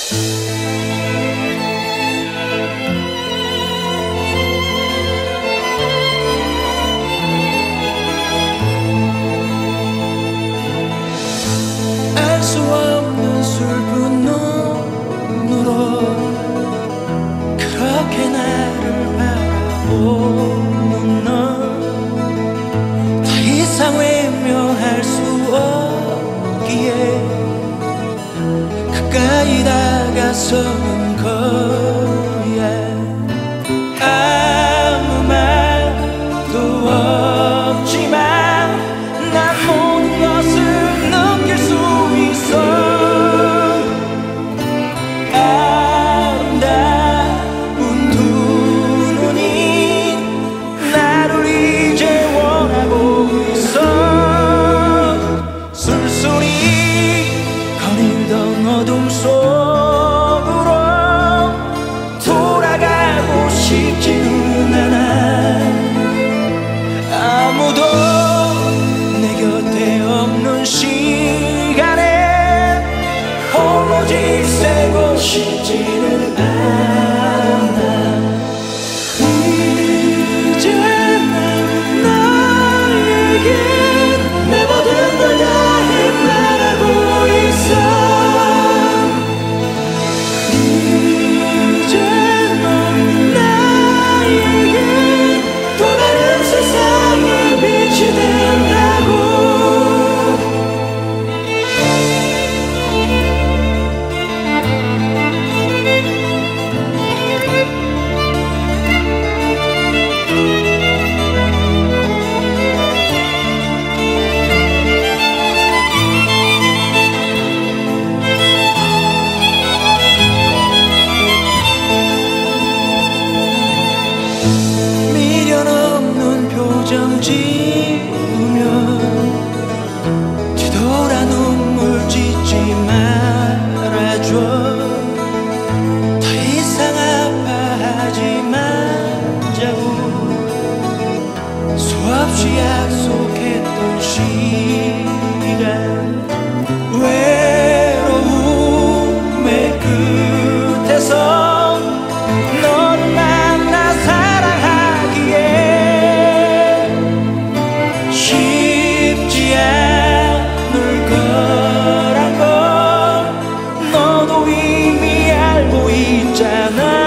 알 수 없는 슬픈 눈으로 그렇게 나를 바라보는 너, 더 이상 외면할 수 없기에 가까이 다가서는 거야. 아무 말도 없지만 난 모든 것을 느낄 수 있어. 아름다운 두 눈이 나를 이제 원하고 있어. 술술이 거닐던 어둠 속으로 돌아가고 싶지는 않아. 아무도 내 곁에 없는 시간에 홀로 지새고 싶지는 않아. 이제는 나에게 내 모든 걸 다해 말하고 있어. 이제는 나에게 또 다른 세상의 빛이 된다고. 미련 없는 표정 지으며 뒤돌아 눈물 짓지 말아줘. 더 이상 아파하지 말자고 수없이 약속했던 시간. 외로움의 끝에서 너를 만나 사랑하기에 쉽지 않을 거란 걸 너도 이미 알고 있잖아.